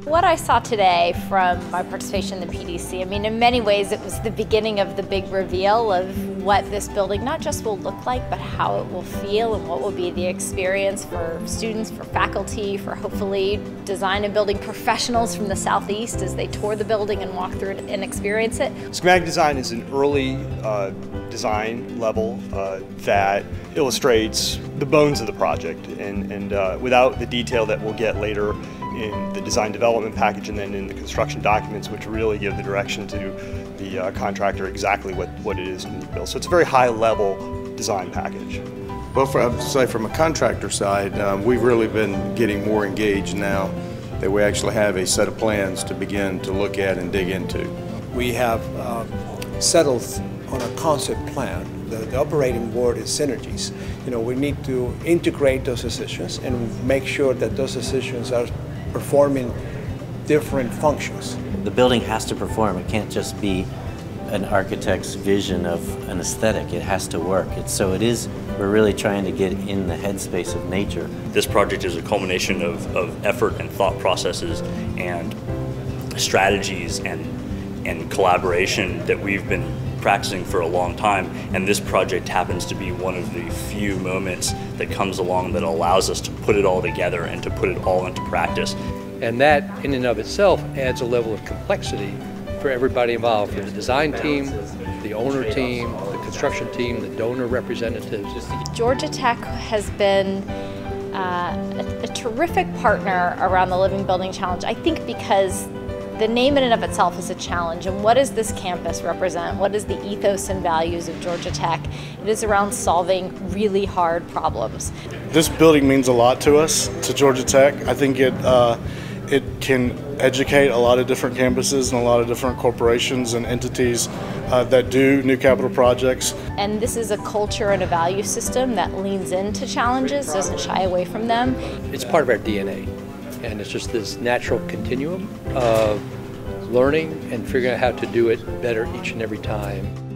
What I saw today from my participation in the PDC, I mean, in many ways it was the beginning of the big reveal of what this building not just will look like, but how it will feel and what will be the experience for students, for faculty, for hopefully design and building professionals from the Southeast as they tour the building and walk through it and experience it. Schematic design is an early design level that illustrates the bones of the project, and without the detail that we'll get later in the design development package and then in the construction documents, which really give the direction to the contractor exactly what it is to build. So it's a very high level design package. Well, I'd say from a contractor side, we've really been getting more engaged now that we actually have a set of plans to begin to look at and dig into. We have settled on a concept plan. The operating word is synergies. You know, we need to integrate those decisions and make sure that those decisions are performing different functions. The building has to perform. It can't just be an architect's vision of an aesthetic. It has to work. We're really trying to get in the headspace of nature. This project is a culmination of effort and thought processes and strategies and collaboration that we've been practicing for a long time, and this project happens to be one of the few moments that comes along that allows us to put it all together and to put it all into practice. And that in and of itself adds a level of complexity for everybody involved, for the design team, the owner team, the construction team, the donor representatives. Georgia Tech has been a terrific partner around the Living Building Challenge, I think because the name in and of itself is a challenge, and what does this campus represent? What is the ethos and values of Georgia Tech? It is around solving really hard problems. This building means a lot to us, to Georgia Tech. I think it can educate a lot of different campuses and a lot of different corporations and entities that do new capital projects. And this is a culture and a value system that leans into challenges, doesn't shy away from them. It's part of our DNA. And it's just this natural continuum of learning and figuring out how to do it better each and every time.